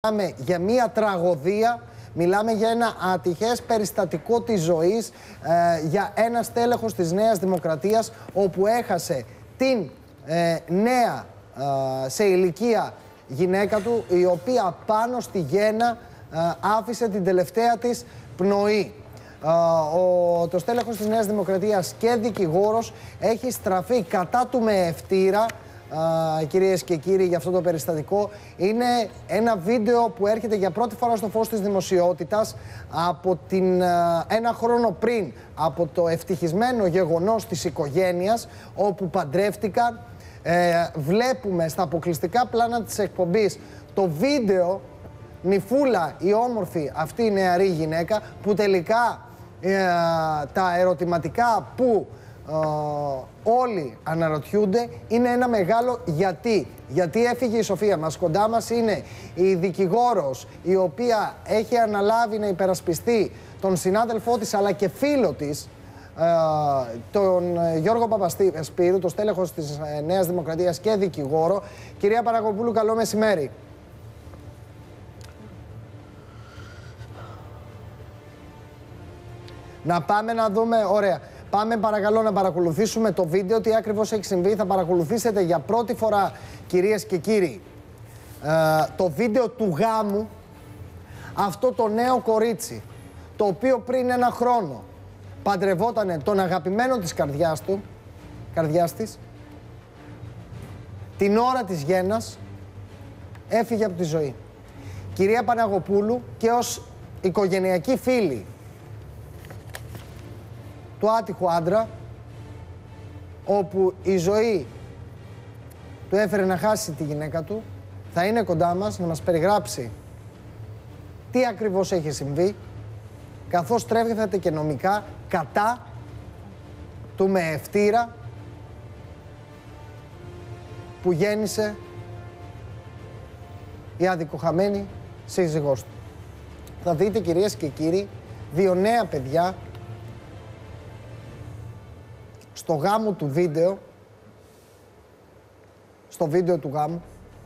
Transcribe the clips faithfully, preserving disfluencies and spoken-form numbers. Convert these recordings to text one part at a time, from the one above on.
Μιλάμε για μία τραγωδία, μιλάμε για ένα ατυχές περιστατικό της ζωής, ε, για ένα στέλεχος της Νέας Δημοκρατίας, όπου έχασε την ε, νέα ε, σε ηλικία γυναίκα του, η οποία πάνω στη γέννα ε, άφησε την τελευταία της πνοή. Ε, ο, το στέλεχος της Νέας Δημοκρατίας και δικηγόρος έχει στραφεί κατά του με ευτήρα. Uh, κυρίες και κύριοι, για αυτό το περιστατικό. Είναι ένα βίντεο που έρχεται για πρώτη φορά στο φως της δημοσιότητας από την, uh, ένα χρόνο πριν από το ευτυχισμένο γεγονός της οικογένειας, όπου παντρεύτηκαν. Ε, βλέπουμε στα αποκλειστικά πλάνα της εκπομπής το βίντεο νυφούλα η όμορφη αυτή η νεαρή γυναίκα, που τελικά ε, τα ερωτηματικά που Uh, όλοι αναρωτιούνται είναι ένα μεγάλο γιατί. Γιατί έφυγε η Σοφία μας. Κοντά μας είναι η δικηγόρος, η οποία έχει αναλάβει να υπερασπιστεί τον συνάδελφό της αλλά και φίλο της, uh, τον Γιώργο Παπασπύρου, το στέλεχος της uh, Νέας Δημοκρατίας και δικηγόρο. Κυρία Παναγοπούλου, καλό μεσημέρι. Να πάμε να δούμε, ωραία. Πάμε παρακαλώ να παρακολουθήσουμε το βίντεο, τι ακριβώς έχει συμβεί. Θα παρακολουθήσετε για πρώτη φορά, κυρίες και κύριοι, ε, το βίντεο του γάμου. Αυτό το νέο κορίτσι, το οποίο πριν ένα χρόνο παντρευότανε τον αγαπημένο της καρδιάς του, καρδιάς της, την ώρα της γέννας έφυγε από τη ζωή. Κυρία Παναγοπούλου, και ως οικογενειακή φίλη του άτυχου άντρα, όπου η ζωή του έφερε να χάσει τη γυναίκα του, θα είναι κοντά μας να μας περιγράψει τι ακριβώς έχει συμβεί, καθώς τρέφεται και νομικά κατά του με ευτήρα που γέννησε η αδικοχαμένη σύζυγός του. Θα δείτε, κυρίες και κύριοι, δύο νέα παιδιά στο γάμο του βίντεο, στο βίντεο του γάμου,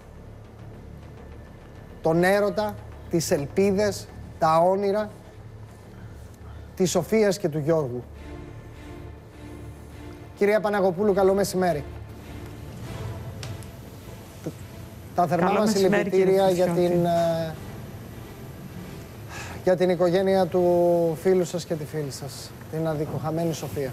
τον έρωτα, τις ελπίδες, τα όνειρα της Σοφίας και του Γιώργου. Κυρία Παναγοπούλου, καλό μεσημέρι. Τα θερμά μας συλληπιτήρια για την, για την οικογένεια του φίλου σας και τη φίλη σας, την αδικοχαμένη Σοφία.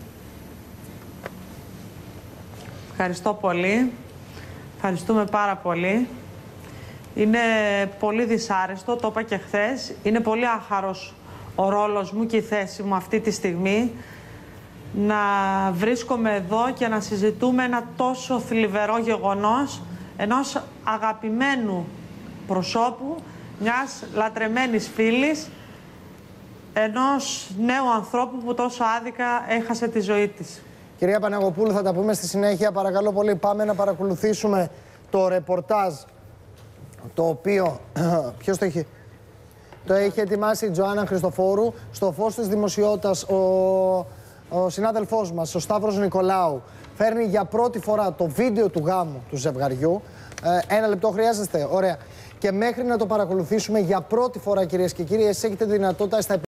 Ευχαριστώ πολύ. Ευχαριστούμε πάρα πολύ. Είναι πολύ δυσάρεστο, το είπα και χθες. Είναι πολύ άχαρος ο ρόλος μου και η θέση μου αυτή τη στιγμή να βρίσκομαι εδώ και να συζητούμε ένα τόσο θλιβερό γεγονός ενός αγαπημένου προσώπου, μιας λατρεμένης φίλης, ενός νέου ανθρώπου που τόσο άδικα έχασε τη ζωή της. Κυρία Παναγοπούλου, θα τα πούμε στη συνέχεια. Παρακαλώ πολύ, πάμε να παρακολουθήσουμε το ρεπορτάζ, το οποίο, ποιος το έχει, το έχει ετοιμάσει η Τζοάννα Χριστοφόρου. Στο φως της δημοσιότητας, ο, ο συνάδελφός μας, ο Σταύρος Νικολάου, φέρνει για πρώτη φορά το βίντεο του γάμου του ζευγαριού. Ε, ένα λεπτό χρειάζεστε, ωραία. Και μέχρι να το παρακολουθήσουμε για πρώτη φορά, κυρίες και κύριοι, εσείς έχετε δυνατότητα στα